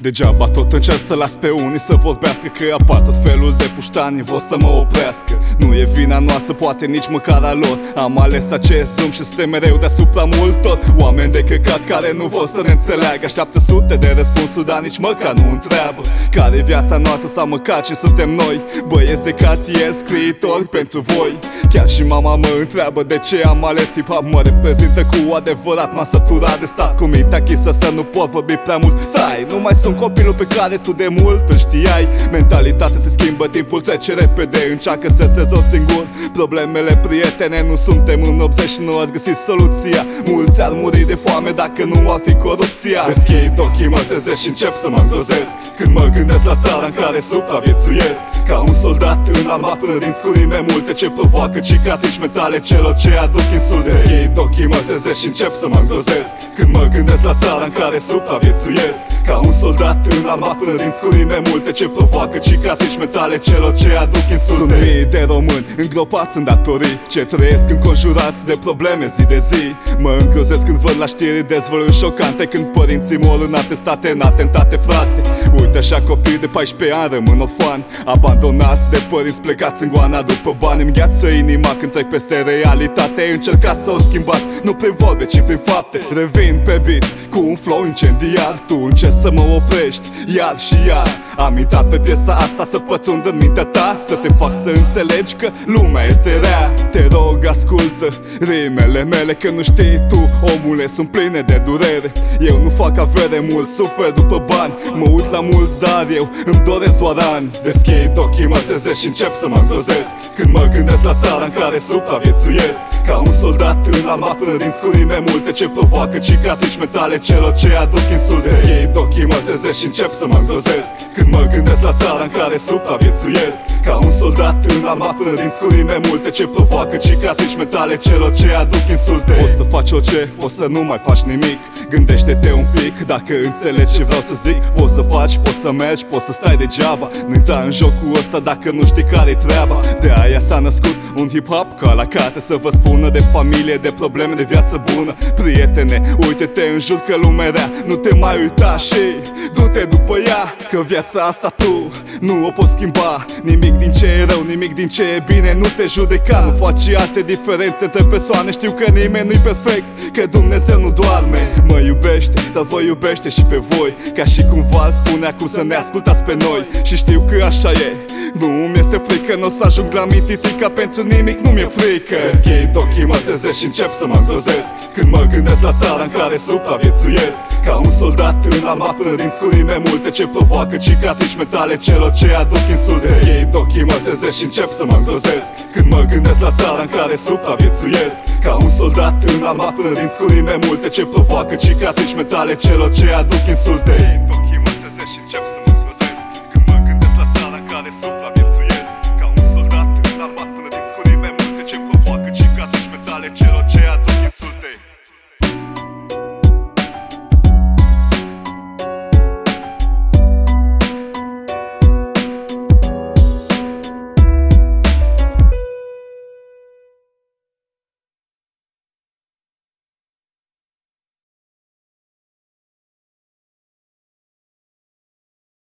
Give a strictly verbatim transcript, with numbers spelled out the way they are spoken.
Degeaba tot încerc să las pe unii să vorbească, că apar tot felul de puștani vor să mă oprească. Nu e vina noastră, poate nici măcar a lor. Am ales acest drum și suntem mereu deasupra multor oameni de căcat care nu vor să ne înțeleagă. Așteaptă sute de răspunsuri, dar nici măcar nu întreabă care-i viața noastră sau măcar ce suntem noi. Băieți de cartier, scriitori pentru voi. Chiar și mama mă întreabă de ce am ales hip-hop. Mă reprezintă cu adevărat, m-am săturat de stat cu mintea chisă să nu pot vorbi prea mult. Stai, nu mai sunt copilul pe care tu de mult îl știai. Mentalitatea se schimbă, timpul trece repede, încearcă să se rezolvi singur problemele, prietene. Nu suntem în optzeci și nu ați găsit soluția. Mulți ar muri de foame dacă nu ar fi corupția. Deschid ochii, mă trezesc și încep să mă îngrozesc când mă gândesc la țara în care supraviețuiesc. Ca un soldat înarmat până din scurime multe, ce provoacă cicatrici mentale celor ce aduc insulte. Deschid ochii, mă trezesc și încep să mă îngrozesc când mă gândesc la țara în care supraviețuiesc. Ca un soldat înarmat până din scurime multe, ce provoacă cicatrici mentale celor ce aduc insulte. Sunt mii de români îngropați în datorii, ce trăiesc înconjurați de probleme zi de zi. Mă îngrozesc când văd la știri dezvăluiri șocante, când părinții mor în atestate, în atentate, frate. Uite așa copii de paisprezece ani rămân orfani, abandonați de părinți plecați în goana după bani. Îmi gheață inima când trec peste realitate. Încercați să o schimbați, nu prin vorbe, ci prin fapte. Revin pe beat cu un flow incendiar, tu încerci să mă oprești iar și iar. Am intrat pe piesa asta să pătrund în mintea ta, să te fac să înțelegi că lumea este rea. Te rog, ascultă rimele mele, că nu știi tu, omule, sunt pline de durere. Eu nu fac avere, mult sufer după bani, mă uit la mulți, dar eu îmi doresc doar ani. Deschid ochii, mă trezesc și încep să mă îngrozesc când mă gândesc la țara în care supraviețuiesc. Ca un soldat înarmat până din scurime multe, ce provoacă cicatrici mentale celor ce aduc insulte. Deschid ochii, mă trezesc și încep să mă îngrozesc când mă gândesc la țara în care supraviețuiesc. Ca un soldat înarmat până din scurime multe, ce provoacă cicatrici mentale celor ce aduc insulte. Poți să faci orice, poți să nu mai faci nimic. Gândește-te un pic dacă înțelegi ce vreau să zic. Poți să faci, poți să mergi, poți să stai degeaba. Nu intra în jocul ăsta dacă nu știi care-i treaba. De aia s-a născut un hip-hop ca la carte, să vă spună de familie, de probleme, de viață bună. Prietene, uite-te în jur că lumea rea, nu te mai uita și du-te după ea, că viața asta tu nu o poți schimba. Nimic din ce e rău, nimic din ce e bine, nu te judeca. Nu faci alte diferențe între persoane, știu că nimeni nu-i perfect, că Dumnezeu nu doarme. Mă iubește, dar vă iubește și pe voi, ca și cum Val spunea cum să ne ascultați pe noi. Și știu că așa e, nu mi-este frică, n-o să ajung la mititica, pentru nimic nu mi-e frică. Deschid ochii, mă trezesc și încep să mă îngrozesc când mă gândesc la țara în care supraviețuiesc. Ca un soldat înarmat până din scurime multe, ce provoacă cicatrici mentale celor ce aduc insulte. Deschid ochii, mă trezesc și încep să mă îngrozesc când mă gândesc la țara în care supraviețuiesc. Ca un soldat înarmat până din scurime multe, ce provoacă cicatrici mentale celor ce aduc insulte. Deschid ochii, mă trezesc și încep să mă îngrozesc când mă gândesc la țara în care supraviețuiesc. Ca un soldat înarmat până din scurime multe, ce provoacă cicatrici mentale celor ce aduc insulte.